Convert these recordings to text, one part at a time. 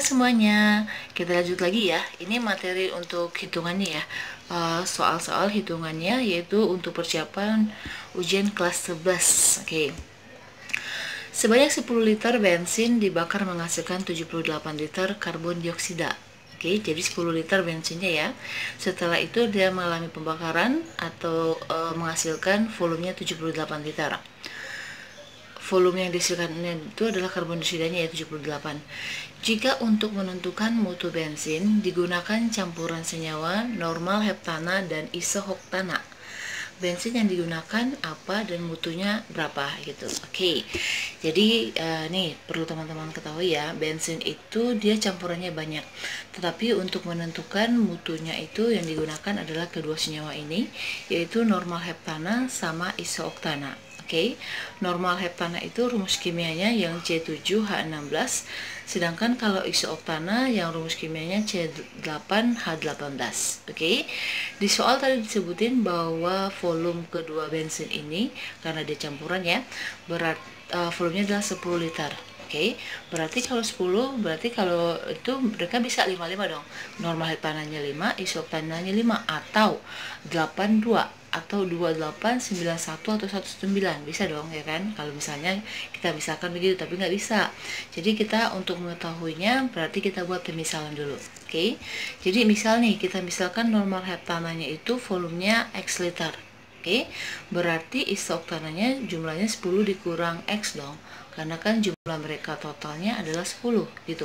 semuanya, kita lanjut lagi ya. Ini materi untuk hitungannya ya. Soal-soal hitungannya yaitu untuk persiapan ujian kelas 11. Oke. Sebanyak 10 liter bensin dibakar menghasilkan 78 liter karbon dioksida. Oke, jadi 10 liter bensinnya ya. Setelah itu dia mengalami pembakaran atau menghasilkan volumenya 78 liter. Volume yang dihasilkan itu adalah karbon dioksidanya yaitu 78. Jika untuk menentukan mutu bensin digunakan campuran senyawa normal heptana dan isohoktana. Bensin yang digunakan apa dan mutunya berapa gitu. Oke. Jadi nih perlu teman-teman ketahui ya, bensin itu dia campurannya banyak. Tetapi untuk menentukan mutunya itu yang digunakan adalah kedua senyawa ini, yaitu normal heptana sama isohoktana. Oke, normal heptana itu rumus kimianya yang C7H16, sedangkan kalau isohoktana yang rumus kimianya C8H18. Oke, di soal tadi disebutin bahwa volume kedua bensin ini, karena dia campuran ya, volumenya adalah 10 liter. Oke, berarti kalau 10, berarti kalau itu mereka bisa 55 dong. Normal heptananya 5, isohoktananya 5, atau 82, atau 28, 91, atau 19. Bisa dong ya kan, kalau misalnya kita misalkan begitu, tapi nggak bisa. Jadi kita untuk mengetahuinya, berarti kita buat pemisalan dulu. Oke, jadi misal nih, kita misalkan normal heptananya itu volumenya X liter. Oke, berarti isohoktananya jumlahnya 10 dikurang X dong, karena kan jumlah mereka totalnya adalah 10 gitu.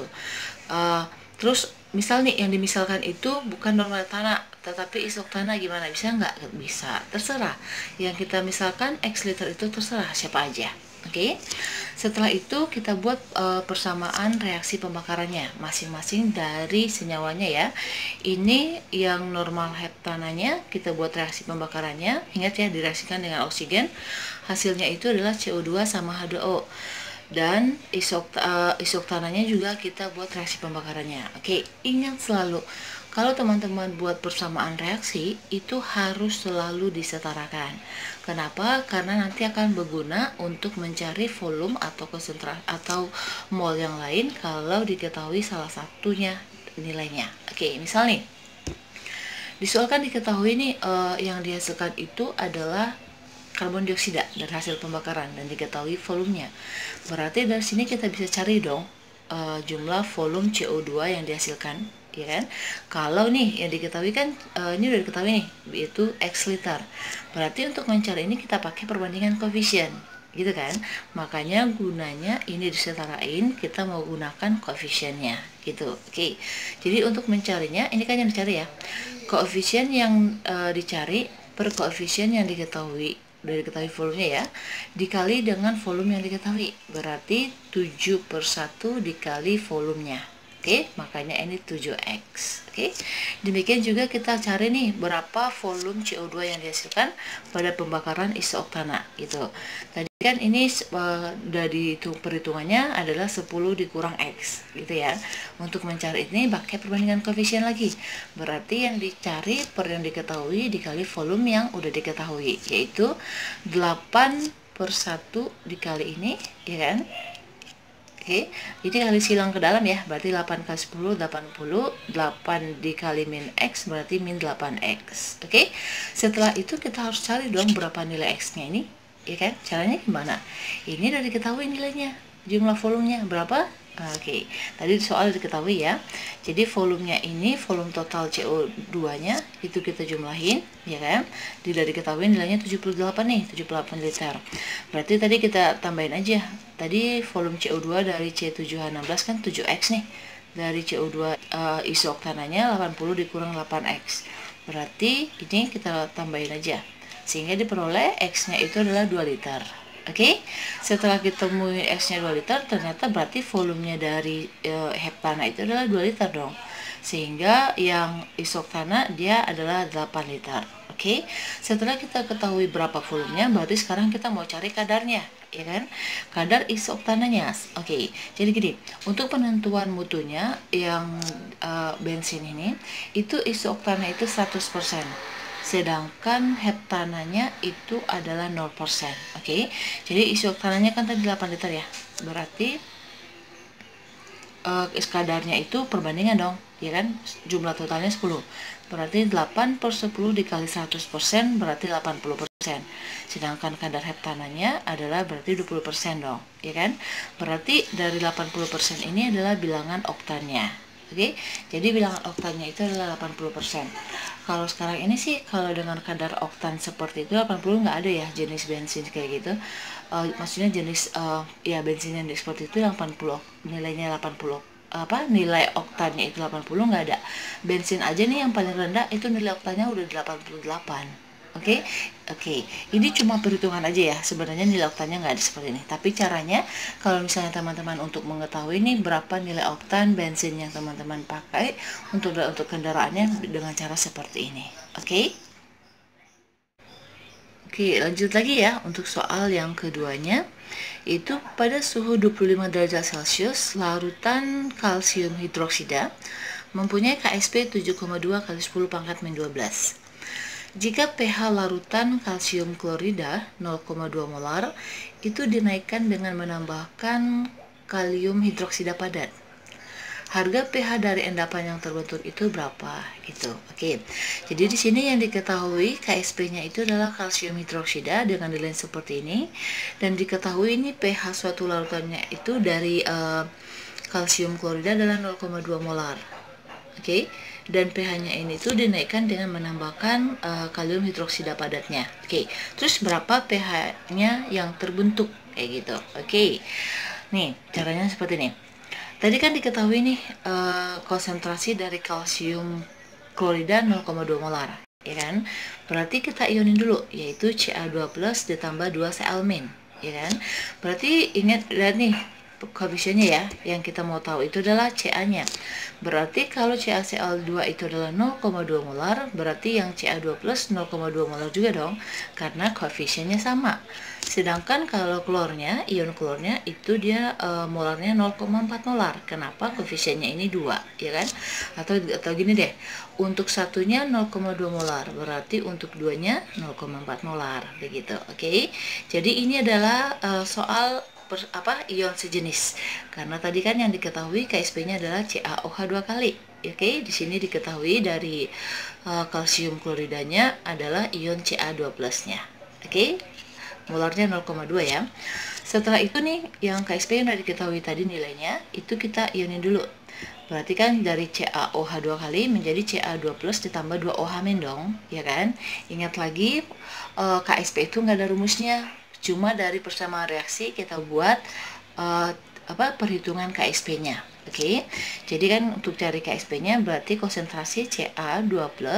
Terus misal nih yang dimisalkan itu bukan normal heptana tetapi isohoktana, gimana, bisa nggak? Bisa, terserah. Yang kita misalkan X liter itu terserah siapa aja. Oke, setelah itu kita buat persamaan reaksi pembakarannya masing-masing dari senyawanya ya. Ini yang normal heptananya kita buat reaksi pembakarannya. Ingat ya, direaksikan dengan oksigen. Hasilnya itu adalah CO2 sama H2O. Dan isohoktananya juga kita buat reaksi pembakarannya. Oke, ingat selalu kalau teman-teman buat persamaan reaksi itu harus selalu disetarakan. Kenapa? Karena nanti akan berguna untuk mencari volume atau konsentrasi atau mol yang lain kalau diketahui salah satunya nilainya. Oke, misal nih di soal kan diketahui nih yang dihasilkan itu adalah karbon dioksida dari hasil pembakaran dan diketahui volumenya. Berarti dari sini kita bisa cari dong jumlah volume CO2 yang dihasilkan, ya kan? Kalau nih yang diketahui kan ini udah diketahui nih, yaitu X liter. Berarti untuk mencari ini kita pakai perbandingan koefisien, gitu kan? Makanya gunanya ini disetarain, kita mau gunakan koefisiennya, gitu. Oke. Jadi untuk mencarinya, ini kan yang dicari ya. Koefisien yang dicari per koefisien yang diketahui, udah diketahui volumenya ya, dikali dengan volume yang diketahui, berarti 7/1 dikali volumenya. Oke, makanya ini 7X. Oke, demikian juga kita cari nih berapa volume CO2 yang dihasilkan pada pembakaran isohoktana gitu. Tadi kan ini udah dihitung, perhitungannya adalah 10 dikurang X gitu ya. Untuk mencari ini pakai perbandingan koefisien lagi. Berarti yang dicari per yang diketahui dikali volume yang udah diketahui, yaitu 8/1 dikali ini, ya kan? Oke, jadi kali silang ke dalam ya, berarti 8 kali 10, 80, 8 dikali min X, berarti min 8X. Oke, setelah itu kita harus cari dong berapa nilai X-nya ini, ya kan? Caranya gimana? Ini udah diketahui nilainya, jumlah volumenya berapa? Oke, tadi soal diketahui ya. Jadi volumenya ini, volume total CO2-nya itu kita jumlahin, ya kan? Tidak diketahui nilainya 78 nih, 78 liter. Berarti tadi kita tambahin aja. Tadi volume CO2 dari C7H16 kan 7X nih. Dari CO2 isohoktananya 80 dikurang 8X. Berarti ini kita tambahin aja. Sehingga diperoleh X-nya itu adalah 2 liter. Oke, setelah kita temuin X-nya 2 liter, ternyata berarti volumenya dari heptana itu adalah 2 liter dong. Sehingga yang isohoktana dia adalah 8 liter. Oke, setelah kita ketahui berapa volumenya, berarti sekarang kita mau cari kadarnya, ya kan? Kadar isohoktananya. Oke, jadi gini, untuk penentuan mutunya yang bensin ini, itu isohoktana itu 100%. Sedangkan heptananya itu adalah 0%. Oke, jadi isohoktananya kan tadi 8 liter ya, berarti kadarnya itu perbandingan dong, ya kan? Jumlah totalnya 10. Berarti 8/10 dikali 100% berarti 80%. Sedangkan kadar heptananya adalah berarti 20% dong, ya kan? Berarti dari 80% ini adalah bilangan oktannya. Oke, jadi bilangan oktannya itu adalah 80%. Kalau sekarang ini sih, kalau dengan kadar oktan seperti itu 80 nggak ada ya jenis bensin kayak gitu. Maksudnya jenis ya bensin yang diekspor itu 80, nilainya 80, nilai oktannya itu 80 nggak ada. Bensin aja nih yang paling rendah itu nilai oktannya udah 88. Oke, ini cuma perhitungan aja ya, sebenarnya nilai oktannya nggak ada seperti ini, tapi caranya kalau misalnya teman-teman untuk mengetahui nih berapa nilai oktan bensin yang teman-teman pakai untuk kendaraannya dengan cara seperti ini. Oke, lanjut lagi ya untuk soal yang keduanya. Itu pada suhu 25 derajat Celcius, larutan kalsium hidroksida mempunyai KSP 7,2 kali 10 pangkat min 12. Jika pH larutan kalsium klorida 0,2 molar, itu dinaikkan dengan menambahkan kalium hidroksida padat. Harga pH dari endapan yang terbentuk itu berapa? Gitu. Oke. Jadi di sini yang diketahui KSP-nya itu adalah kalsium hidroksida dengan nilai seperti ini, dan diketahui ini pH suatu larutannya itu dari kalsium klorida adalah 0,2 molar. Oke. Dan pH-nya ini tuh dinaikkan dengan menambahkan kalium hidroksida padatnya. Oke. Terus berapa pH-nya yang terbentuk kayak gitu. Oke. Nih, caranya seperti ini. Tadi kan diketahui nih konsentrasi dari kalsium klorida 0,2 molar, ya kan? Berarti kita ionin dulu, yaitu Ca2+ ditambah 2Cl-, ya kan? Berarti ingat, lihat nih koefisiennya ya, yang kita mau tahu itu adalah Ca-nya. Berarti kalau CaCl2 itu adalah 0,2 molar, berarti yang Ca2+ 0,2 molar juga dong, karena koefisiennya sama. Sedangkan kalau klornya, ion klornya itu dia molarnya 0,4 molar. Kenapa? Koefisiennya ini 2, ya kan? Atau gini deh, untuk satunya 0,2 molar, berarti untuk duanya 0,4 molar, begitu. Oke. Jadi ini adalah soal ion sejenis. Karena tadi kan yang diketahui KSP-nya adalah CaOH 2 kali. Oke, di sini diketahui dari kalsium kloridanya adalah ion Ca2+-nya. Oke. Molarnya 0,2 ya. Setelah itu nih, yang KSP yang sudah diketahui tadi nilainya, itu kita ionin dulu. Berarti kan dari CaOH 2 kali menjadi Ca2+ ditambah 2OH- dong, ya kan? Ingat lagi, KSP itu nggak ada rumusnya. Cuma dari persamaan reaksi kita buat perhitungan KSP-nya. Oke. Jadi kan untuk cari KSP-nya berarti konsentrasi Ca2+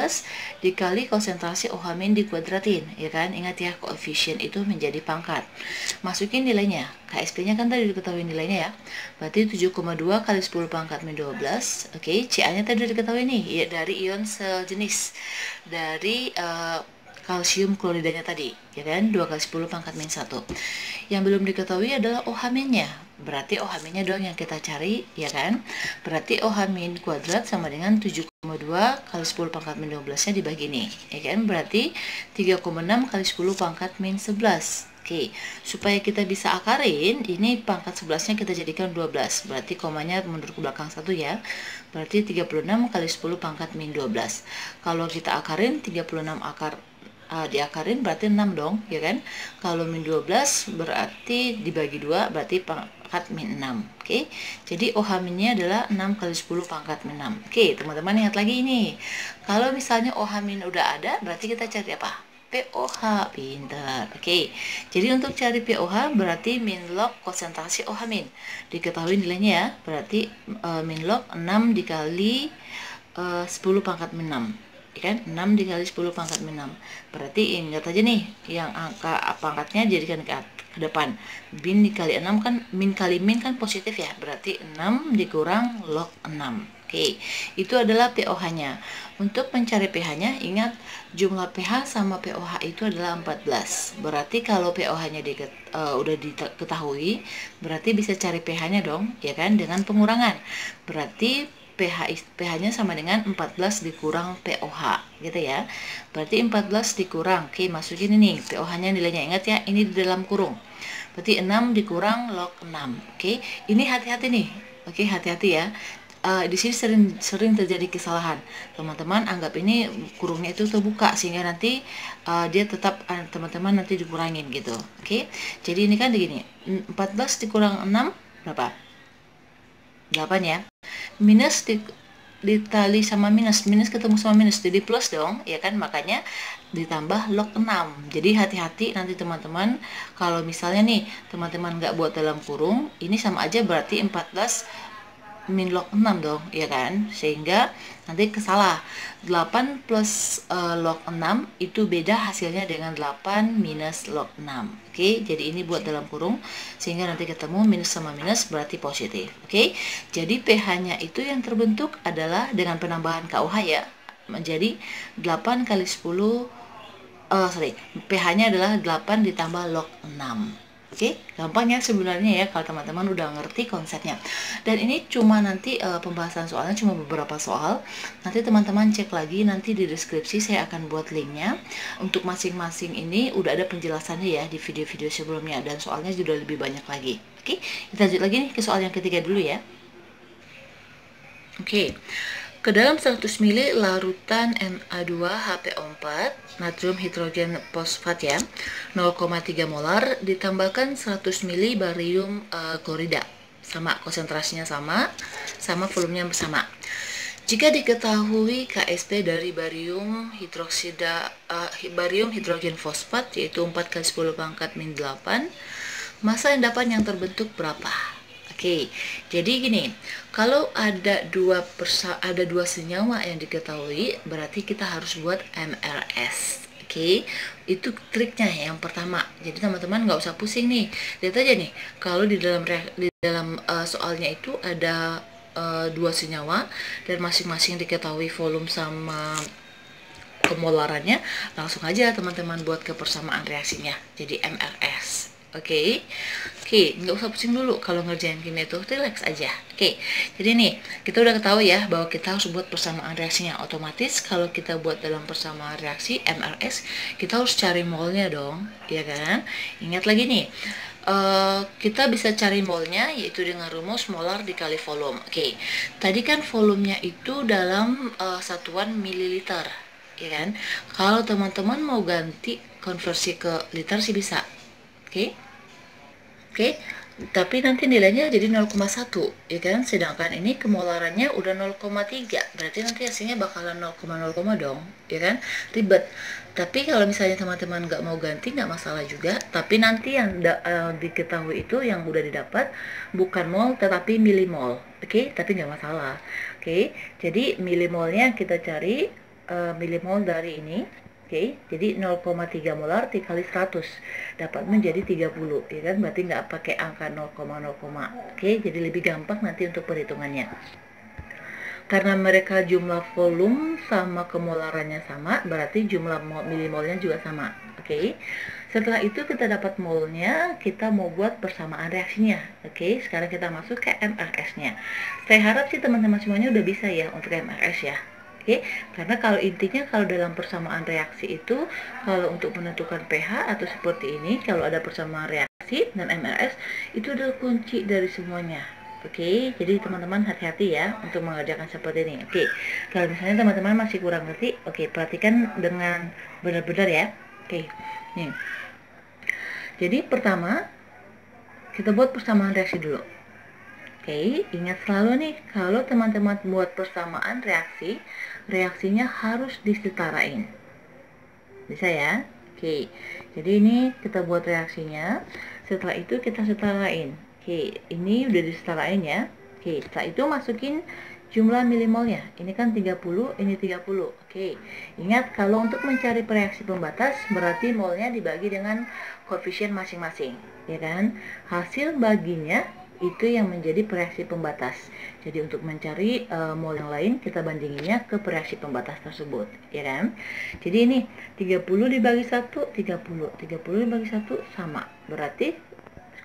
dikali konsentrasi OH- dikuadratin, ya kan? Ingat ya, koefisien itu menjadi pangkat. Masukin nilainya. KSP-nya kan tadi diketahui nilainya ya. Berarti 7,2 kali 10 pangkat min 12. Oke, Ca-nya tadi diketahui nih, ya dari ion sejenis. Dari kalsium kloridanya tadi, ya kan? 2 kali 10 pangkat min 1. Yang belum diketahui adalah OH-nya. Berarti OH-nya dong yang kita cari, ya kan? Berarti OH- kuadrat sama dengan 7,2 kali 10 pangkat min 12-nya dibagi nih, ya kan? Berarti 3,6 kali 10 pangkat min 11. Oke, supaya kita bisa akarin, ini pangkat 11-nya kita jadikan 12. Berarti komanya mundur ke belakang 1 ya. Berarti 36 kali 10 pangkat min 12. Kalau kita akarin, 36 diakarin berarti 6 dong, ya kan? Kalau min 12 berarti dibagi 2 berarti pangkat min 6. Oke. Jadi OH-nya adalah 6 kali 10 pangkat min 6. Oke, teman-teman ingat lagi ini. Kalau misalnya OH- udah ada, berarti kita cari apa? POH. Pintar. Oke. Jadi untuk cari POH berarti min log konsentrasi OH-. Diketahui nilainya ya. Berarti min log 6 dikali 10 pangkat min 6. Kan 6 dikali 10 pangkat min 6. Berarti ingat aja nih, yang angka pangkatnya jadikan ke depan. Min dikali 6 kan, min kali min kan positif ya. Berarti 6 dikurang log 6. Oke, itu adalah POH-nya. Untuk mencari pH-nya, ingat jumlah pH sama POH itu adalah 14. Berarti kalau POH-nya udah diketahui, berarti bisa cari pH-nya dong, ya kan? Dengan pengurangan. Berarti pH-nya sama dengan 14 dikurang POH, gitu ya. Berarti 14 dikurang, oke, masukin ini POH-nya nilainya. Ingat ya, ini di dalam kurung. Berarti 6 dikurang log 6. Oke, ini hati-hati nih. Oke, hati-hati ya. Di sini sering terjadi kesalahan. Teman-teman anggap ini kurungnya itu terbuka sehingga nanti dia tetap teman-teman nanti dikurangin gitu. Oke. Jadi ini kan begini. 14 dikurang 6 berapa? 8 ya. Minus ditali sama minus ketemu sama minus jadi plus dong, ya kan? Makanya ditambah log 6. Jadi hati-hati nanti teman-teman kalau misalnya nih teman-teman nggak buat dalam kurung, ini sama aja berarti 14 min log 6 dong, ya kan? Sehingga nanti kesalah. 8 plus log 6 itu beda hasilnya dengan 8 minus log 6. Oke, jadi ini buat dalam kurung sehingga nanti ketemu minus sama minus berarti positif. Oke. Jadi pH-nya itu yang terbentuk adalah dengan penambahan KUH ya, menjadi 8 kali 10 pH-nya adalah 8 ditambah log 6. Oke, gampang ya sebenarnya ya kalau teman-teman udah ngerti konsepnya. Dan ini cuma nanti pembahasan soalnya cuma beberapa soal. Nanti teman-teman cek lagi nanti di deskripsi saya akan buat linknya. Untuk masing-masing ini udah ada penjelasannya ya di video-video sebelumnya dan soalnya sudah lebih banyak lagi. Oke, kita lanjut lagi nih ke soal yang ketiga dulu ya. Oke. Ke dalam 100 ml larutan Na2HPO4 natrium hidrogen fosfat ya 0,3 molar ditambahkan 100 ml barium klorida, sama konsentrasinya sama volumenya sama. Jika diketahui KSP dari barium hidrogen fosfat yaitu 4 kali 10 pangkat min 8, massa endapan yang terbentuk berapa? Oke, jadi gini, kalau ada dua senyawa yang diketahui, berarti kita harus buat MRS. Oke, itu triknya yang pertama. Jadi teman-teman nggak usah pusing nih. Lihat aja nih, kalau di dalam soalnya itu ada dua senyawa dan masing-masing diketahui volume sama kemolarannya, langsung aja teman-teman buat kebersamaan reaksinya. Jadi MRS. Oke, nggak usah pusing dulu kalau ngerjain kimia itu, relax aja. Oke, jadi nih kita udah ketahui ya bahwa kita harus buat persamaan reaksinya. Otomatis kalau kita buat dalam persamaan reaksi MRS, kita harus cari molnya dong, ya kan? Ingat lagi nih, kita bisa cari molnya yaitu dengan rumus molar dikali volume. Oke, tadi kan volumenya itu dalam satuan mililiter, ya kan? Kalau teman-teman mau ganti konversi ke liter sih bisa. Oke, tapi nanti nilainya jadi 0,1 ya kan, sedangkan ini kemolarannya udah 0,3, berarti nanti hasilnya bakalan 0,0 dong, ya kan, ribet. Tapi kalau misalnya teman-teman nggak mau ganti nggak masalah juga, tapi nanti yang diketahui itu yang udah didapat bukan mol tetapi milimol. Oke, tapi nggak masalah. Oke, jadi milimolnya kita cari milimol dari ini. Oke, jadi 0,3 molar dikali 100 dapat menjadi 30, ya kan? Berarti nggak pakai angka 0,0. Oke, jadi lebih gampang nanti untuk perhitungannya. Karena mereka jumlah volume sama kemolarannya sama, berarti jumlah milimolnya juga sama. Oke, setelah itu kita dapat molnya, kita mau buat persamaan reaksinya. Oke, sekarang kita masuk ke MRS-nya. Saya harap sih teman-teman semuanya udah bisa ya untuk MRS ya. Oke, karena kalau intinya kalau dalam persamaan reaksi itu, kalau untuk menentukan pH atau seperti ini, kalau ada persamaan reaksi dan MRS, itu adalah kunci dari semuanya. Oke, jadi teman-teman hati-hati ya untuk mengerjakan seperti ini. Oke, kalau misalnya teman-teman masih kurang ngerti, oke, perhatikan dengan benar-benar ya. Oke, nih. Jadi pertama, kita buat persamaan reaksi dulu. Oke, ingat selalu nih, kalau teman-teman buat persamaan reaksi, reaksinya harus disetarain. Bisa ya? Oke, jadi ini kita buat reaksinya, setelah itu kita setarain. Oke, ini udah disetarain ya. Oke, setelah itu masukin jumlah milimolnya. Ini kan 30, ini 30. Oke, ingat kalau untuk mencari reaksi pembatas, berarti molnya dibagi dengan koefisien masing-masing, ya kan? Hasil baginya itu yang menjadi reaksi pembatas. Jadi untuk mencari mol yang lain kita bandinginnya ke reaksi pembatas tersebut, ya kan? Jadi ini 30 dibagi 1 30 dibagi 1 sama. Berarti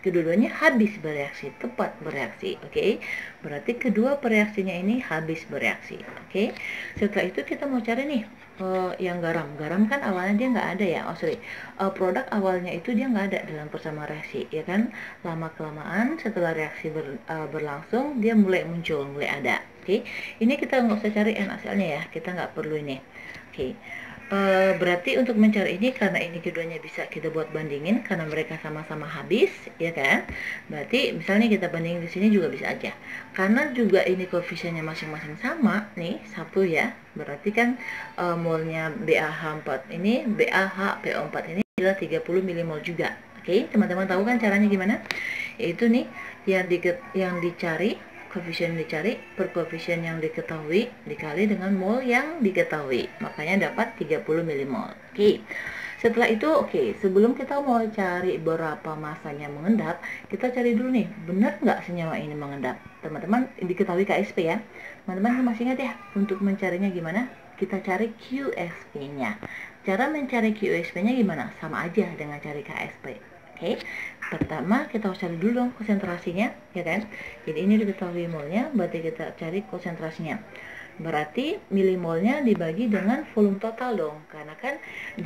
kedua-duanya habis bereaksi, tepat bereaksi. Oke. Berarti kedua reaksinya ini habis bereaksi. Oke. Setelah itu kita mau cari nih yang garam. Garam kan awalnya dia nggak ada ya. Produk awalnya itu dia nggak ada dalam persamaan reaksi, ya kan? Lama kelamaan setelah reaksi berlangsung dia mulai muncul, mulai ada. Oke. Ini kita nggak usah cari NaCl-nya ya. Kita nggak perlu ini. Oke. Berarti untuk mencari ini, karena ini keduanya bisa kita buat bandingin karena mereka sama-sama habis, ya kan? Berarti misalnya kita bandingin di sini juga bisa aja. Karena juga ini koefisiennya masing-masing sama nih, 1 ya. Berarti kan molnya BaH4 ini, BaHPO4 ini adalah 30 milimol juga. Oke, teman-teman tahu kan caranya gimana? Yaitu nih yang dicari, koefisien dicari per koefisien yang diketahui dikali dengan mol yang diketahui, makanya dapat 30 milimol. Oke. Setelah itu, sebelum kita mau cari berapa masanya mengendap, kita cari dulu nih, benar nggak senyawa ini mengendap? Teman-teman diketahui KSP ya. Teman-teman masih ingat ya, untuk mencarinya gimana? Kita cari QSP-nya. Cara mencari QSP-nya gimana? Sama aja dengan cari KSP. Oke, pertama kita harus cari dulu dong konsentrasinya, ya kan? Jadi ini diketahui molnya, berarti kita cari konsentrasinya. Berarti milimolnya dibagi dengan volume total dong, karena kan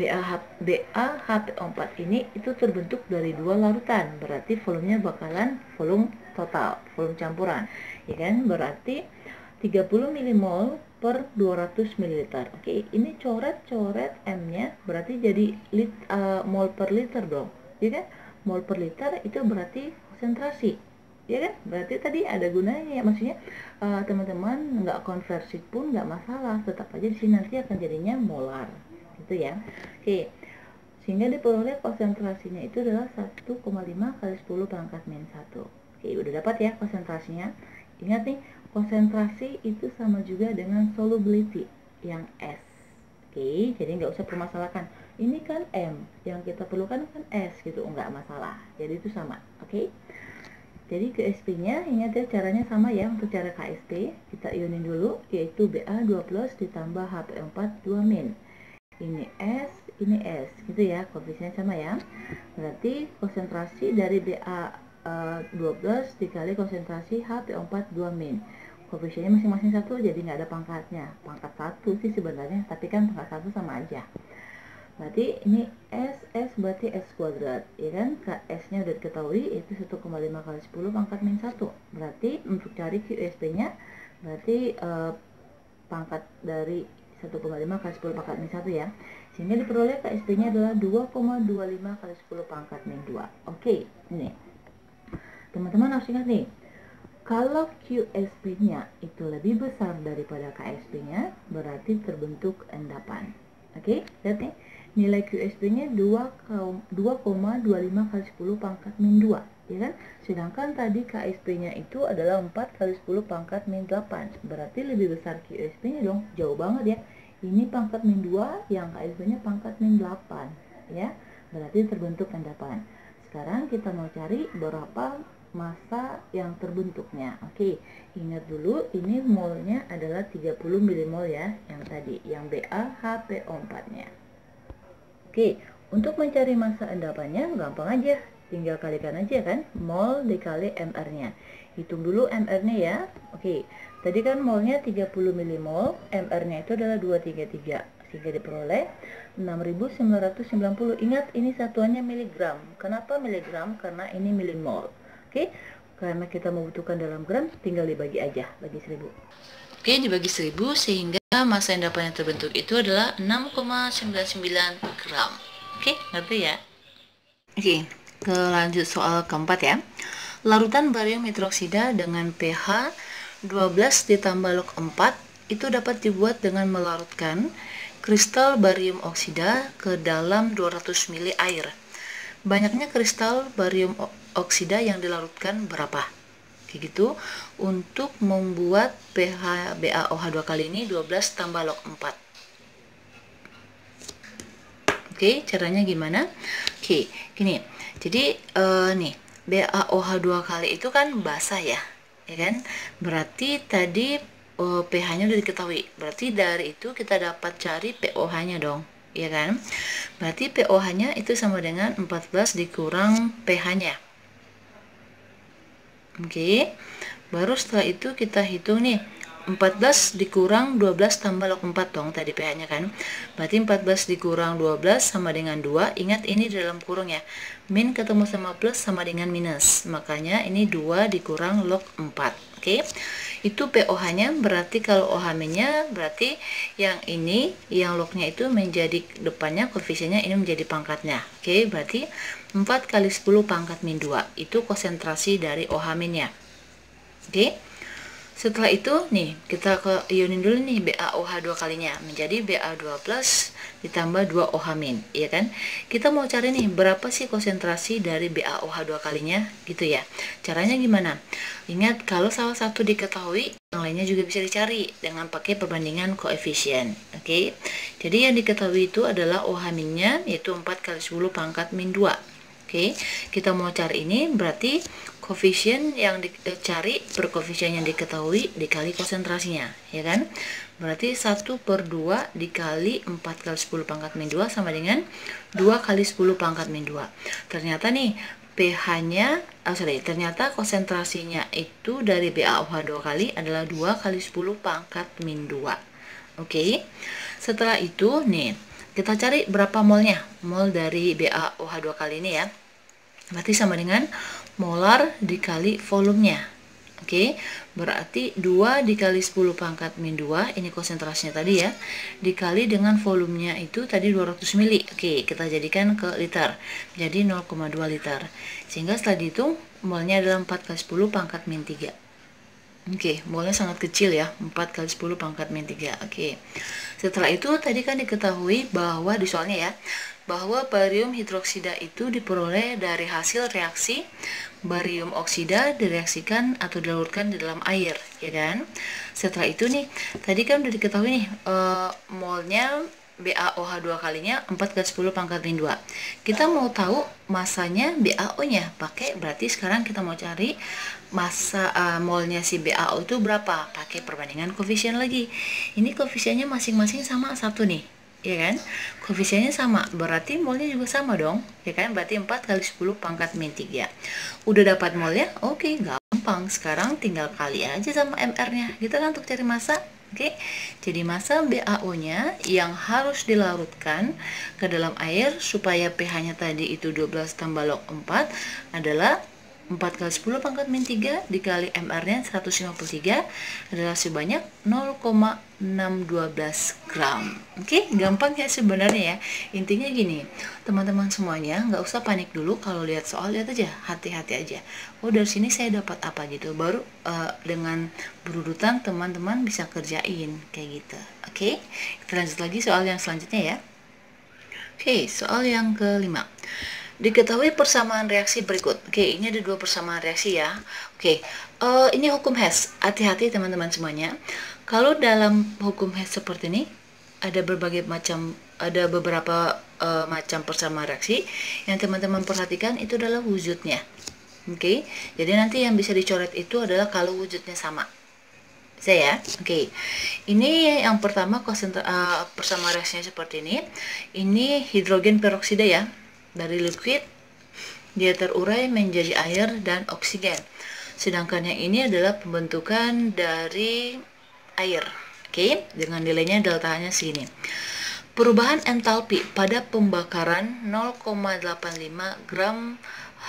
BaHPO4 ini itu terbentuk dari 2 larutan, berarti volumenya bakalan volume total, volume campuran, ya kan? Berarti 30 milimol per 200 ml. Oke, ini coret-coret M-nya, berarti jadi mol per liter dong. Ya kan? Mol per liter itu berarti konsentrasi, ya kan? Berarti tadi ada gunanya ya, maksudnya teman-teman nggak konversi pun nggak masalah, tetap aja di sini nanti akan jadinya molar, gitu ya. Oke, sehingga diperoleh konsentrasinya itu adalah 1,5 kali 10 pangkat min 1. Oke, udah dapat ya konsentrasinya. Ingat nih, konsentrasi itu sama juga dengan solubility yang S. Oke, jadi nggak usah permasalahkan. Ini kan M, yang kita perlukan kan S gitu, nggak masalah. Jadi itu sama, oke? Jadi KSP-nya, ingat ya caranya sama ya untuk cara KSP. Kita ionin dulu, yaitu Ba2+ ditambah HP4 2-. Ini S, ini S, gitu ya, koefisiennya sama ya. Berarti konsentrasi dari Ba12 dikali konsentrasi HP4 2-. Koefisiennya masing-masing 1, jadi nggak ada pangkatnya. Pangkat 1 sih sebenarnya, tapi kan pangkat 1 sama aja. Berarti ini S berarti S kuadrat, ya kan? S-nya udah diketahui, itu 1,5 kali 10 pangkat min 1. Berarti untuk cari QSP-nya, berarti pangkat dari 1,5 kali 10 pangkat min 1 ya. Sehingga diperoleh KSP-nya adalah 2,25 kali 10 pangkat min 2. Oke, ini. Teman-teman harus ingat nih, kalau QSP-nya itu lebih besar daripada KSP-nya, berarti terbentuk endapan. Oke, lihat nih. Nilai QSP-nya 2,25 kali 10 pangkat min 2, ya kan? Sedangkan tadi KSP-nya itu adalah 4 kali 10 pangkat min 8. Berarti lebih besar QSP-nya dong, jauh banget ya. Ini pangkat min 2, yang KSP-nya pangkat min 8, ya. Berarti terbentuk endapan. Sekarang kita mau cari berapa massa yang terbentuknya. Oke, ingat dulu ini molnya adalah 30 milimol ya, yang tadi, yang BaHPO4-nya. Oke, untuk mencari massa endapannya gampang aja, tinggal kalikan aja kan, mol dikali MR-nya. Hitung dulu MR-nya ya. Oke, tadi kan molnya 30 milimol, MR-nya itu adalah 233, sehingga diperoleh 6.990. Ingat, ini satuannya miligram. Kenapa miligram? Karena ini milimol. Oke, karena kita membutuhkan dalam gram, tinggal dibagi aja, bagi 1000. Oke, dibagi 1000 sehingga massa endapan yang terbentuk itu adalah 6,99 gram. Oke, ngerti ya? Oke, lanjut soal keempat ya. Larutan barium hidroksida dengan pH 12 ditambah log 4 itu dapat dibuat dengan melarutkan kristal barium oksida ke dalam 200 ml air. Banyaknya kristal barium oksida yang dilarutkan berapa? Kayak gitu. Untuk membuat pH BaOH2 kali ini 12 tambah log 4. Oke, caranya gimana? Oke, gini. Jadi nih, BaOH2 kali itu kan basah ya, ya kan? Berarti tadi pH-nya udah diketahui. Berarti dari itu kita dapat cari pOH-nya dong, ya kan? Berarti pOH-nya itu sama dengan 14 dikurang pH-nya. Oke. Baru setelah itu kita hitung nih, 14 dikurang 12 tambah log 4 dong tadi pH-nya kan. Berarti 14 dikurang 12 sama dengan 2. Ingat ini di dalam kurung ya. Min ketemu sama plus sama dengan minus. Makanya ini 2 dikurang log 4. Oke. Itu POH-nya, berarti kalau OH-nya berarti yang ini, yang lognya itu menjadi depannya, koefisiennya ini menjadi pangkatnya. Oke, berarti 4 kali 10 pangkat min 2. Itu konsentrasi dari OH-nya. Oke. Setelah itu nih kita ke ionin dulu nih BaOH 2 kalinya menjadi Ba2 plus ditambah 2 OH min, ya kan? Kita mau cari nih berapa sih konsentrasi dari BaOH 2 kalinya gitu ya. Caranya gimana? Ingat kalau salah satu diketahui, yang lainnya juga bisa dicari dengan pakai perbandingan koefisien. Oke. Jadi yang diketahui itu adalah OH minnya yaitu 4 kali 10 pangkat min 2. Oke, kita mau cari ini berarti koefisien yang dicari per koefisien yang diketahui dikali konsentrasinya, ya kan? Berarti 1/2 dikali 4 kali 10 pangkat min 2 sama dengan 2 kali 10 pangkat min 2. Ternyata nih pH-nya, ternyata konsentrasinya itu dari BaOH 2 kali adalah 2 kali 10 pangkat min 2. Oke, setelah itu nih kita cari berapa molnya, mol dari BaOH 2 kali ini ya. Berarti sama dengan molar dikali volumenya. Oke, berarti 2 dikali 10 pangkat min 2, ini konsentrasinya tadi ya, dikali dengan volumenya itu tadi 200 mili. Oke, kita jadikan ke liter, jadi 0,2 liter. Sehingga setelah dihitung, molnya adalah 4 kali 10 pangkat min 3. Oke, molnya sangat kecil ya, 4 kali 10 pangkat min 3. Oke. Setelah itu tadi kan diketahui bahwa di soalnya ya, bahwa barium hidroksida itu diperoleh dari hasil reaksi barium oksida direaksikan atau dilarutkan di dalam air, ya kan? Setelah itu nih, tadi kan udah diketahui nih molnya BaOH 2 kalinya 4 kali 10 pangkat min 2. Kita mau tahu masanya BaO-nya, pakai berarti sekarang kita mau cari massa molnya si BaO itu berapa, pakai perbandingan koefisien lagi. Ini koefisiennya masing-masing sama 1 nih, ya kan? Koefisiennya sama, berarti molnya juga sama dong, ya kan? Berarti 4 kali 10 pangkat min 3. Udah dapat molnya? Oke, gampang. Sekarang tinggal kali aja sama MR-nya gitu kan untuk cari massa. Oke, jadi massa BaO-nya yang harus dilarutkan ke dalam air supaya pH-nya tadi itu 12 tambah log 4 adalah 4 kali 10 pangkat min 3 dikali MR-nya 153 adalah sebanyak 0,612 gram. Oke, gampang ya sebenarnya ya. Intinya gini, teman-teman semuanya nggak usah panik dulu kalau lihat soal, lihat aja, hati-hati aja. Oh, dari sini saya dapat apa gitu. Baru dengan berurutan teman-teman bisa kerjain kayak gitu. Oke, kita lanjut lagi soal yang selanjutnya ya. Oke, soal yang kelima. Diketahui persamaan reaksi berikut. Oke, ini ada 2 persamaan reaksi ya. Oke, ini hukum Hess. Hati-hati teman-teman semuanya. Kalau dalam hukum Hess seperti ini, ada beberapa macam persamaan reaksi yang teman-teman perhatikan itu adalah wujudnya. Oke, jadi nanti yang bisa dicoret itu adalah kalau wujudnya sama. Saya, oke. Ini yang pertama persamaan reaksinya seperti ini. Ini hidrogen peroksida ya. Dari liquid dia terurai menjadi air dan oksigen. Sedangkan yang ini adalah pembentukan dari air. Oke, dengan nilainya deltanya segini. Perubahan entalpi pada pembakaran 0,85 gram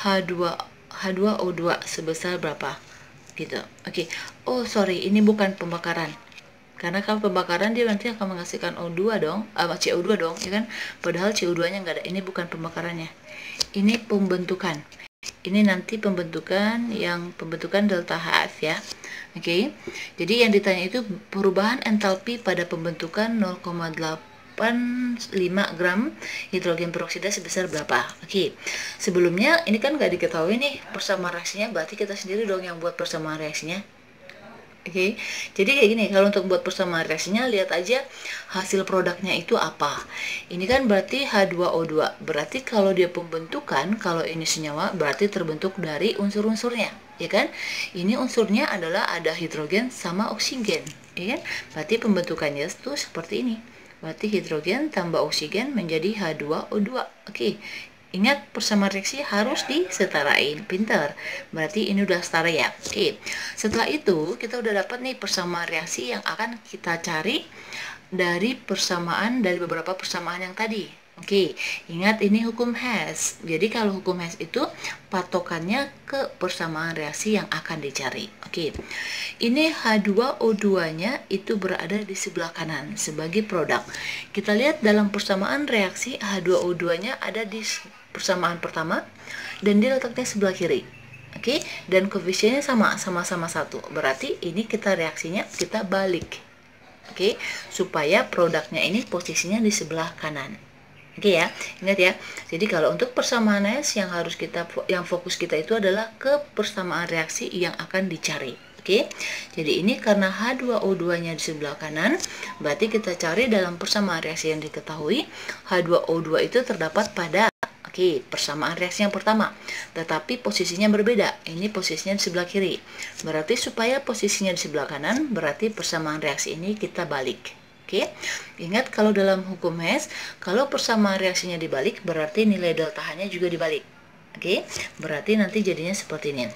H2O2 sebesar berapa? Gitu. Oke. Oh, sorry, ini bukan pembakaran. Karena kalau pembakaran dia nanti akan menghasilkan O2 dong, CO2 dong, ya kan? Padahal CO2-nya nggak ada. Ini bukan pembakarannya. Ini pembentukan. Ini nanti pembentukan delta HF ya. Oke. Jadi yang ditanya itu perubahan entalpi pada pembentukan 0,85 gram hidrogen peroksida sebesar berapa? Oke. Sebelumnya ini kan nggak diketahui nih persamaan reaksinya, berarti kita sendiri dong yang buat persamaan reaksinya. Oke, jadi kayak gini, kalau untuk buat persamaan reaksinya, lihat aja hasil produknya itu apa. Ini kan berarti H2O2, berarti kalau dia pembentukan, kalau ini senyawa, berarti terbentuk dari unsur-unsurnya, ya kan? Ini unsurnya adalah ada hidrogen sama oksigen, ya kan? Berarti pembentukannya itu seperti ini. Berarti hidrogen tambah oksigen menjadi H2O2. Oke, Ingat, persamaan reaksi harus disetarain. Pinter. Berarti ini udah setara ya. Oke. Setelah itu kita udah dapat nih persamaan reaksi yang akan kita cari dari beberapa persamaan yang tadi. Oke, ingat ini hukum Hess. Jadi kalau hukum Hess itu patokannya ke persamaan reaksi yang akan dicari. Oke, ini H2O2-nya itu berada di sebelah kanan sebagai produk. Kita lihat dalam persamaan reaksi H2O2-nya ada di persamaan pertama dan dia letaknya sebelah kiri. Oke, dan koefisiennya sama-sama 1. Berarti ini reaksinya kita balik. Oke, supaya produknya ini posisinya di sebelah kanan. Oke ya, ingat ya. Jadi kalau untuk persamaan S yang fokus kita itu adalah ke persamaan reaksi yang akan dicari. Oke. Jadi ini karena H2O2-nya di sebelah kanan, berarti kita cari dalam persamaan reaksi yang diketahui, H2O2 itu terdapat pada persamaan reaksi yang pertama, tetapi posisinya berbeda. Ini posisinya di sebelah kiri. Berarti supaya posisinya di sebelah kanan, berarti persamaan reaksi ini kita balik. Oke, ingat kalau dalam hukum Hess, kalau persamaan reaksinya dibalik, berarti nilai delta H-nya juga dibalik. Oke, berarti nanti jadinya seperti ini.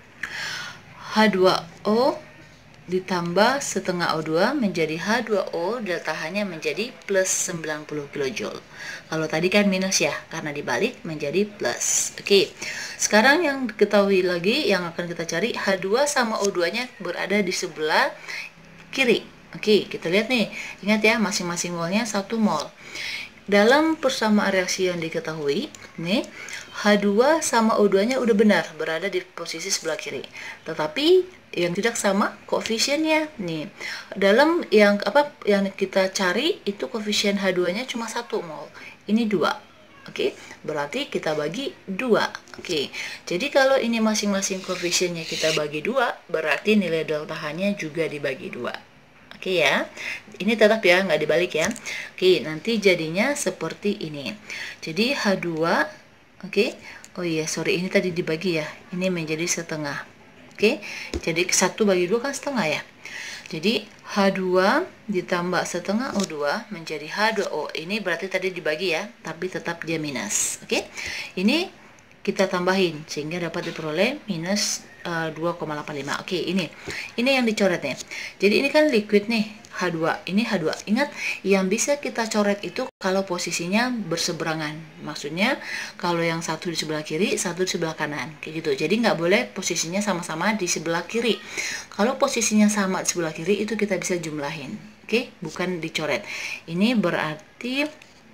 H2O ditambah setengah O2 menjadi H2O, delta H-nya menjadi plus 90 kJ. Kalau tadi kan minus ya, karena dibalik menjadi plus. Oke, sekarang yang diketahui lagi, yang akan kita cari, H2 sama O2-nya berada di sebelah kiri. Oke, kita lihat nih. Ingat ya, masing-masing molnya 1 mol. Dalam persamaan reaksi yang diketahui, nih, H2 sama O2-nya udah benar, berada di posisi sebelah kiri. Tetapi yang tidak sama koefisiennya. Nih, dalam yang kita cari itu koefisien H2-nya cuma 1 mol. Ini 2. Oke, berarti kita bagi 2. Oke, jadi kalau ini masing-masing koefisiennya kita bagi 2, berarti nilai delta H-nya juga dibagi 2. Oke ya, ini tetap ya, nggak dibalik ya. Oke, nanti jadinya seperti ini. Jadi H2, oke. Oh iya, sorry, ini tadi dibagi ya. Ini menjadi setengah. Oke, jadi 1 bagi 2 kan setengah ya. Jadi H2 ditambah setengah O2 menjadi H2O. Ini berarti tadi dibagi ya, tapi tetap dia minus. Oke, ini kita tambahin sehingga dapat diperoleh minus 2,85. Oke, ini yang dicoretnya. Jadi ini kan liquid nih, H2. Ini H2. Ingat, yang bisa kita coret itu kalau posisinya berseberangan. Maksudnya kalau yang satu di sebelah kiri, satu di sebelah kanan, kayak gitu. Jadi nggak boleh posisinya sama-sama di sebelah kiri. Kalau posisinya sama di sebelah kiri itu kita bisa jumlahin. Oke, bukan dicoret. Ini berarti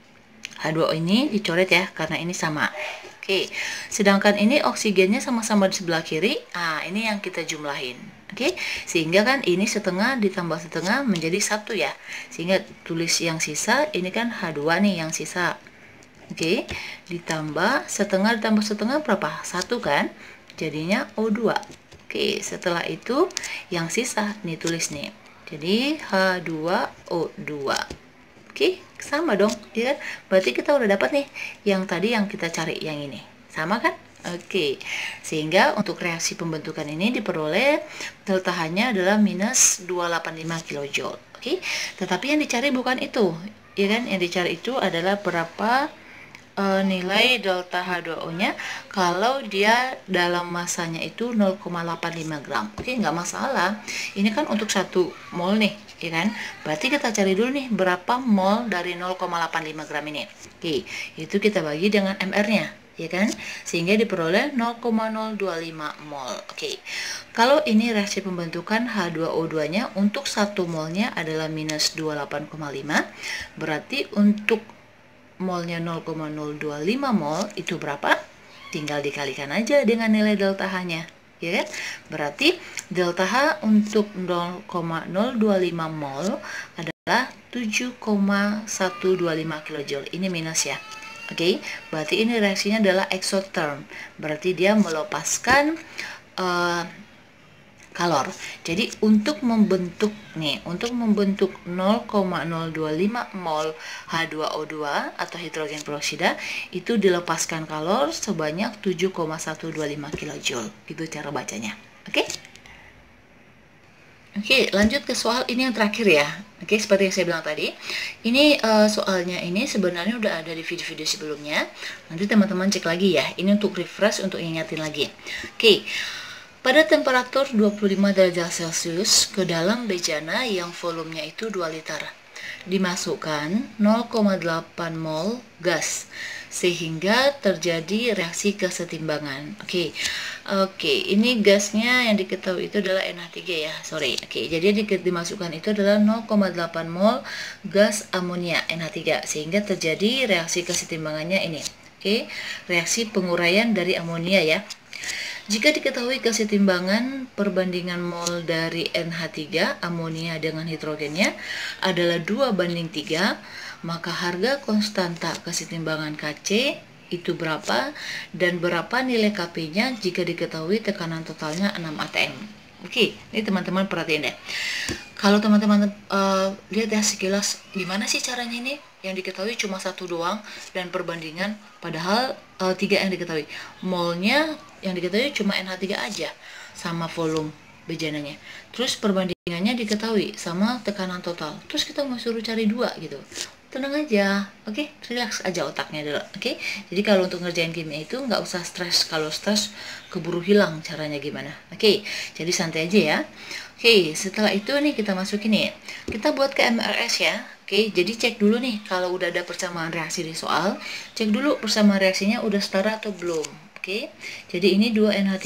H2O ini dicoret ya, karena ini sama. Oke, sedangkan ini oksigennya sama-sama di sebelah kiri. Nah, ini yang kita jumlahin. Oke, sehingga kan ini setengah ditambah setengah menjadi 1 ya. Sehingga tulis yang sisa, ini kan H2 nih yang sisa. Oke, ditambah setengah berapa? 1 kan? Jadinya O2. Oke, setelah itu yang sisa nih tulis nih. Jadi H2O2. Oke, sama dong, ya kan? Berarti kita udah dapat nih yang tadi yang kita cari, yang ini. Sama kan? Oke, sehingga untuk reaksi pembentukan ini diperoleh delta H-nya adalah minus 285 kJ. Oke, tetapi yang dicari bukan itu, ya kan? Yang dicari itu adalah berapa nilai delta H2O-nya kalau dia dalam masanya itu 0,85 gram. Oke, nggak masalah. Ini kan untuk 1 mol nih, ya kan? Berarti kita cari dulu nih berapa mol dari 0,85 gram ini. Oke, itu kita bagi dengan MR-nya, ya kan? Sehingga diperoleh 0,025 mol. Oke, kalau ini reaksi pembentukan H2O2-nya untuk 1 molnya adalah minus 28,5, berarti untuk molnya 0,025 mol itu berapa? Tinggal dikalikan aja dengan nilai delta H-nya, ya kan? Berarti delta H untuk 0,025 mol adalah 7,125 kJ. Ini minus ya. Oke, berarti ini reaksinya adalah exotherm. Berarti dia melepaskan kalor. Jadi untuk membentuk 0,025 mol H2O2 atau hidrogen peroksida itu dilepaskan kalor sebanyak 7,125 kJ. Gitu cara bacanya. Oke? Oke, lanjut ke soal ini yang terakhir ya. Oke, seperti yang saya bilang tadi, ini soalnya ini sebenarnya udah ada di video-video sebelumnya. Nanti teman-teman cek lagi ya. Ini untuk refresh, untuk ingatin lagi. Oke, pada temperatur 25 derajat Celcius ke dalam bejana yang volumenya itu 2 liter, dimasukkan 0,8 mol gas sehingga terjadi reaksi kesetimbangan. Oke, ini gasnya yang diketahui itu adalah NH3 ya, sorry. Oke, jadi dimasukkan itu adalah 0,8 mol gas amonia NH3 sehingga terjadi reaksi kesetimbangannya ini. Oke, reaksi penguraian dari amonia ya. Jika diketahui kesetimbangan perbandingan mol dari NH3 amonia dengan hidrogennya adalah 2:3, maka harga konstanta kesetimbangan Kc itu berapa dan berapa nilai Kp-nya jika diketahui tekanan totalnya 6 atm. Oke, ini teman-teman perhatiin deh. Kalau teman-teman lihat ya sekilas, gimana sih caranya ini? Yang diketahui cuma satu doang dan perbandingan, padahal 3 yang diketahui. Molnya yang diketahui cuma NH3 aja sama volume bejananya. Terus perbandingannya diketahui sama tekanan total. Terus kita mau suruh cari 2 gitu. Tenang aja, oke, relax aja otaknya dulu, oke. Jadi kalau untuk ngerjain kimia itu nggak usah stres, kalau stres keburu hilang caranya gimana, oke. Jadi santai aja ya. Oke, setelah itu nih kita masukin nih, kita buat ke MRS ya. Oke, jadi cek dulu nih kalau udah ada persamaan reaksi di soal, cek dulu persamaan reaksinya udah setara atau belum. Oke, jadi ini 2NH3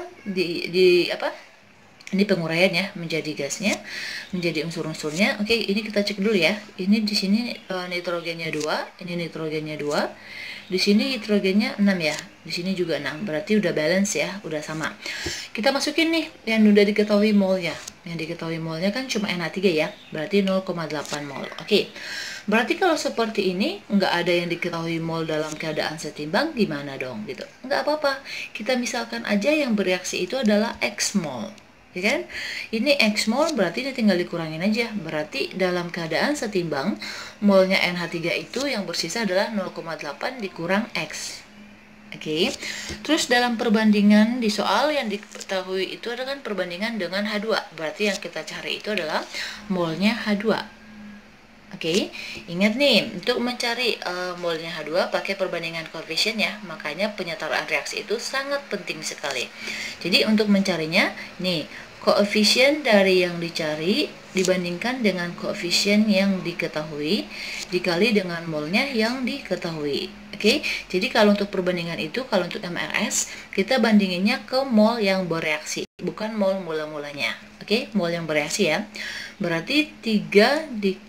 ini penguraian ya menjadi gasnya, menjadi unsur-unsurnya. Oke, ini kita cek dulu ya. Ini di sini nitrogennya 2, ini nitrogennya 2. Di sini hidrogennya 6 ya. Di sini juga 6. Berarti udah balance ya, udah sama. Kita masukin nih yang udah diketahui molnya. Yang diketahui molnya kan cuma NH3 ya. Berarti 0,8 mol. Oke. Berarti kalau seperti ini nggak ada yang diketahui mol dalam keadaan setimbang, gimana dong gitu? Nggak apa-apa. Kita misalkan aja yang bereaksi itu adalah X mol. Ya kan? Ini X mol berarti ini tinggal dikurangin aja. Berarti dalam keadaan setimbang, molnya NH3 itu yang bersisa adalah 0,8 dikurang X. Oke. Terus dalam perbandingan di soal yang diketahui itu adalah perbandingan dengan H2. Berarti yang kita cari itu adalah molnya H2. Oke, ingat nih, untuk mencari molnya H2 pakai perbandingan koefisien ya, makanya penyetaraan reaksi itu sangat penting sekali. Jadi untuk mencarinya, nih, koefisien dari yang dicari dibandingkan dengan koefisien yang diketahui dikali dengan molnya yang diketahui. Oke, jadi kalau untuk perbandingan itu, kalau untuk MRS, kita bandinginnya ke mol yang bereaksi, bukan mol mula-mulanya. Oke, mol yang bereaksi ya. Berarti 3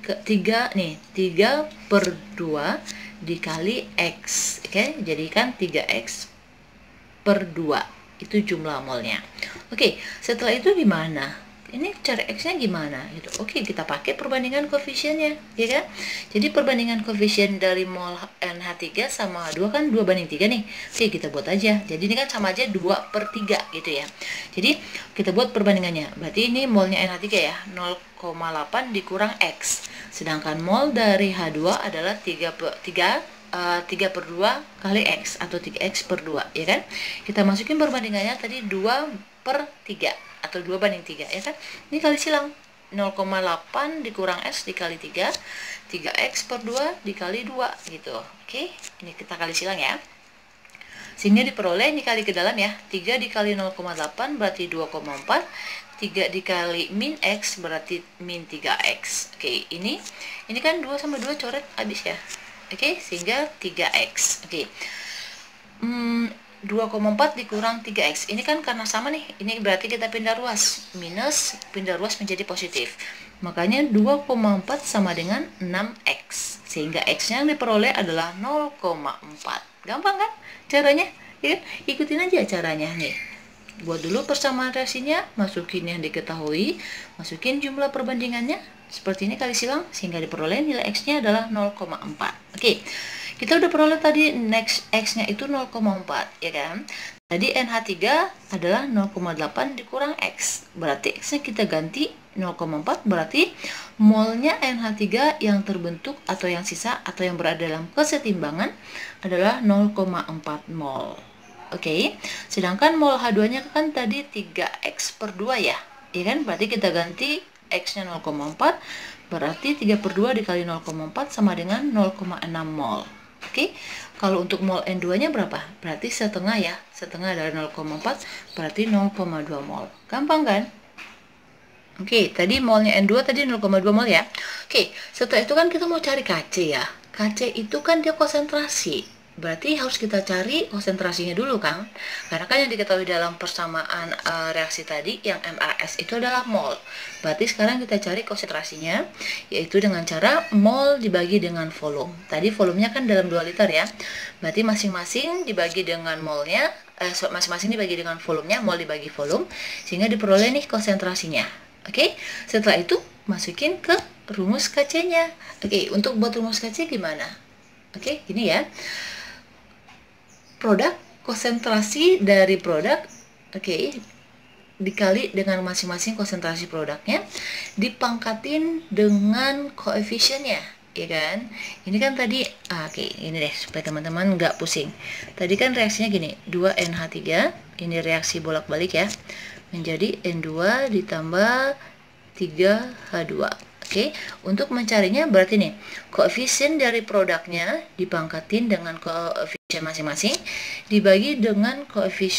per 2 dikali X. Oke, jadikan 3X per 2. Itu jumlah molnya. Oke, setelah itu gimana? Ini cari X-nya gimana? Gitu. Oke, kita pakai perbandingan koefisiennya, ya kan? Jadi perbandingan koefisien dari mol NH3 sama H2 kan 2:3 nih. Oke, kita buat aja. Jadi ini kan sama aja 2/3 gitu ya. Jadi kita buat perbandingannya. Berarti ini molnya NH3 ya, 0,8 dikurang X. Sedangkan mol dari H2 adalah 3 per 2 kali X atau 3X per 2, ya kan? Kita masukin perbandingannya tadi 2/3 atau 2:3, ya kan? Ini kali silang, 0,8 dikurang X dikali 3, 3X per 2 dikali 2 gitu. Oke, ini kita kali silang ya. Sehingga diperoleh ini kali ke dalam ya, 3 dikali 0,8 berarti 2,4, 3 dikali min X berarti min 3X. Oke, ini kan 2 sama 2 coret habis ya. Oke, sehingga 3X. Oke. 2,4 dikurang 3X. Ini kan karena sama nih. Ini berarti kita pindah ruas. Minus pindah ruas menjadi positif. Makanya 2,4 sama dengan 6X. Sehingga X yang diperoleh adalah 0,4. Gampang kan caranya? Ya, ikutin aja caranya nih. Buat dulu persamaan reaksinya, masukin yang diketahui, masukin jumlah perbandingannya, seperti ini kali silang, sehingga diperoleh nilai X-nya adalah 0,4. Oke, kita udah peroleh tadi next X-nya itu 0,4, ya kan? Tadi NH3 adalah 0,8 dikurang X, berarti X-nya kita ganti 0,4, berarti molnya NH3 yang terbentuk atau yang sisa atau yang berada dalam kesetimbangan adalah 0,4 mol. Oke, sedangkan mol H2 nya kan tadi 3X per 2 ya, kan? Berarti kita ganti X-nya 0,4, berarti 3/2 dikali 0,4 sama dengan 0,6 mol. Oke, kalau untuk mol N2-nya berapa? Berarti setengah ya, setengah dari 0,4 berarti 0,2 mol. Gampang kan? Oke, tadi molnya N2 tadi 0,2 mol ya. Oke, setelah itu kan kita mau cari Kc ya. Kc itu kan dia konsentrasi. Berarti harus kita cari konsentrasinya dulu kan. Karena kan yang diketahui dalam persamaan reaksi tadi yang MAS itu adalah mol. Berarti sekarang kita cari konsentrasinya, yaitu dengan cara mol dibagi dengan volume. Tadi volumenya kan dalam 2 liter ya. Berarti masing-masing dibagi dengan molnya, masing-masing dibagi dengan volumenya, mol dibagi volume, sehingga diperoleh nih konsentrasinya. Oke, setelah itu masukin ke rumus Kc-nya. Oke, untuk buat rumus Kc gimana? Oke, gini ya. Produk, konsentrasi dari produk, oke, dikali dengan masing-masing konsentrasi produknya, dipangkatin dengan koefisiennya, ya kan? Ini kan tadi, oke, ini deh supaya teman-teman nggak pusing. Tadi kan reaksinya gini, 2NH3, ini reaksi bolak-balik ya, menjadi N2 ditambah 3H2. Oke, untuk mencarinya berarti nih, koefisien dari produknya dipangkatin dengan koefisien masing-masing, dibagi dengan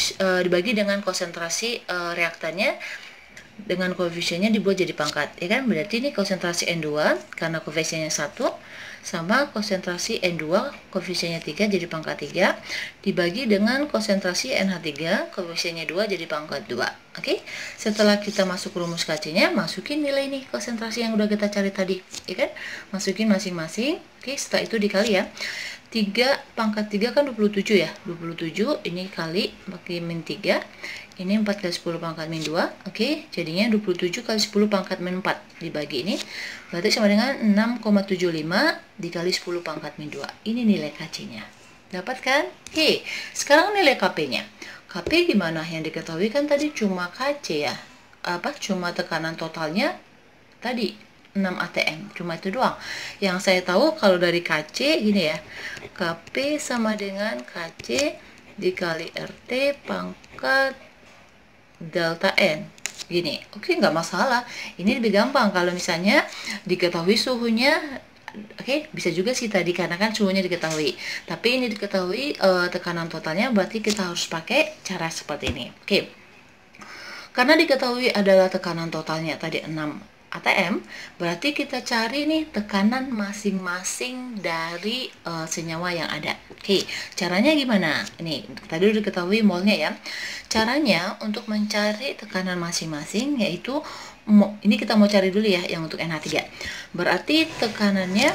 konsentrasi reaktannya, dengan koefisiennya dibuat jadi pangkat, ya kan? Berarti ini konsentrasi N2 karena koefisiennya 1 sama konsentrasi N2 koefisiennya 3 jadi pangkat 3 dibagi dengan konsentrasi NH3 koefisiennya 2 jadi pangkat 2. Oke, setelah kita masuk rumus Kc-nya, masukin nilai nih konsentrasi yang udah kita cari tadi, ya kan? Masukin masing-masing. Oke, setelah itu dikali ya. 3 pangkat 3 kan 27 ya. 27 ini kali pakai min 3. Ini 4 kali 10 pangkat min 2. Oke, jadinya 27 kali 10 pangkat min 4 dibagi ini. Berarti sama dengan 6,75 dikali 10 pangkat min 2. Ini nilai Kc-nya. Dapat kan? Oke, sekarang nilai Kp-nya. Kp gimana? Yang diketahui kan tadi cuma Kc ya. Cuma tekanan totalnya tadi 6 atm. Cuma itu doang. Yang saya tahu kalau dari Kc gini ya. Kp sama dengan Kc dikali RT pangkat delta N. Gini, oke, nggak masalah. Ini lebih gampang kalau misalnya diketahui suhunya. Oke, bisa juga sih tadi karena kan suhunya diketahui. Tapi ini diketahui tekanan totalnya, berarti kita harus pakai cara seperti ini. Oke. Karena diketahui adalah tekanan totalnya tadi 6 atm, berarti kita cari nih tekanan masing-masing dari senyawa yang ada. Oke, caranya gimana? Ini tadi udah diketahui molnya ya. Caranya untuk mencari tekanan masing-masing yaitu ini kita mau cari dulu ya yang untuk NH3. Berarti tekanannya,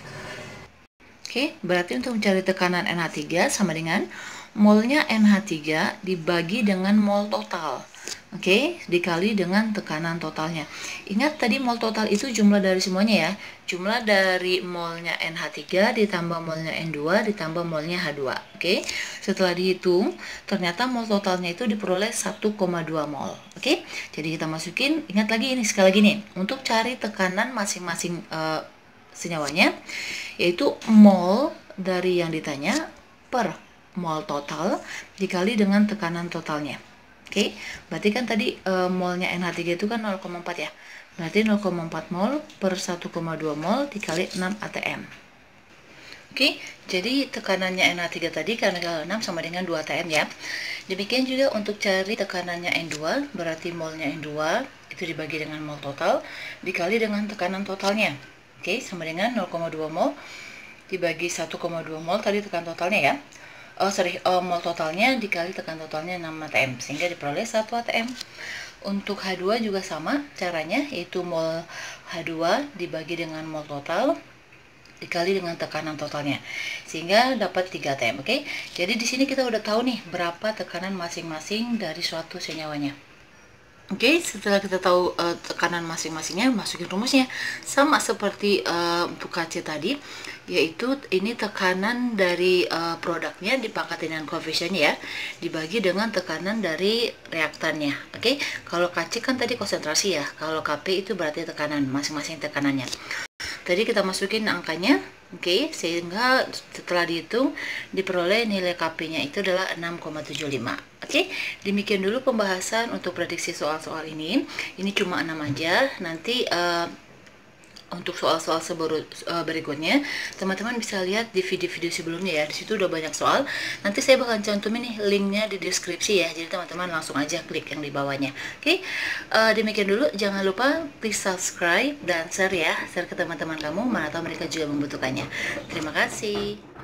oke, berarti untuk mencari tekanan NH3 sama dengan molnya NH3 dibagi dengan mol total. Oke, dikali dengan tekanan totalnya. Ingat tadi mol total itu jumlah dari semuanya ya. Jumlah dari molnya NH3 ditambah molnya N2 ditambah molnya H2. Oke, setelah dihitung ternyata mol totalnya itu diperoleh 1,2 mol. Oke, jadi kita masukin, ingat lagi ini sekali lagi nih, untuk cari tekanan masing-masing senyawanya, yaitu mol dari yang ditanya per mol total dikali dengan tekanan totalnya. Oke, berarti kan tadi molnya NH3 itu kan 0,4 ya. Berarti 0,4 mol per 1,2 mol dikali 6 atm. Oke, jadi tekanannya NH3 tadi karena 6 sama dengan 2 atm ya. Demikian juga untuk cari tekanannya N2, berarti molnya N2 itu dibagi dengan mol total dikali dengan tekanan totalnya. Oke, sama dengan 0,2 mol dibagi 1,2 mol tadi tekanan totalnya ya. Mol totalnya dikali tekan totalnya 6 atm sehingga diperoleh 1 atm. Untuk H2 juga sama caranya, yaitu mol H2 dibagi dengan mol total dikali dengan tekanan totalnya sehingga dapat 3 atm. Oke, jadi di sini kita udah tahu nih berapa tekanan masing-masing dari suatu senyawanya. Oke, setelah kita tahu tekanan masing-masingnya, masukin rumusnya sama seperti untuk Kc tadi, yaitu ini tekanan dari produknya dipangkatin dengan koefisiennya ya, dibagi dengan tekanan dari reaktannya. Oke, kalau Kc kan tadi konsentrasi ya, kalau Kp itu berarti tekanan, masing-masing tekanannya. Tadi kita masukin angkanya, Oke, sehingga setelah dihitung diperoleh nilai KP-nya itu adalah 6,75. Oke, demikian dulu pembahasan untuk prediksi soal-soal ini. Ini cuma 6 aja. Nanti untuk soal-soal berikutnya, teman-teman bisa lihat di video-video sebelumnya ya. Di situ udah banyak soal. Nanti saya bakal cantumin nih linknya di deskripsi ya. Jadi teman-teman langsung aja klik yang di bawahnya. Oke, demikian dulu. Jangan lupa please subscribe dan share ya. Share ke teman-teman kamu, mana tahu mereka juga membutuhkannya. Terima kasih.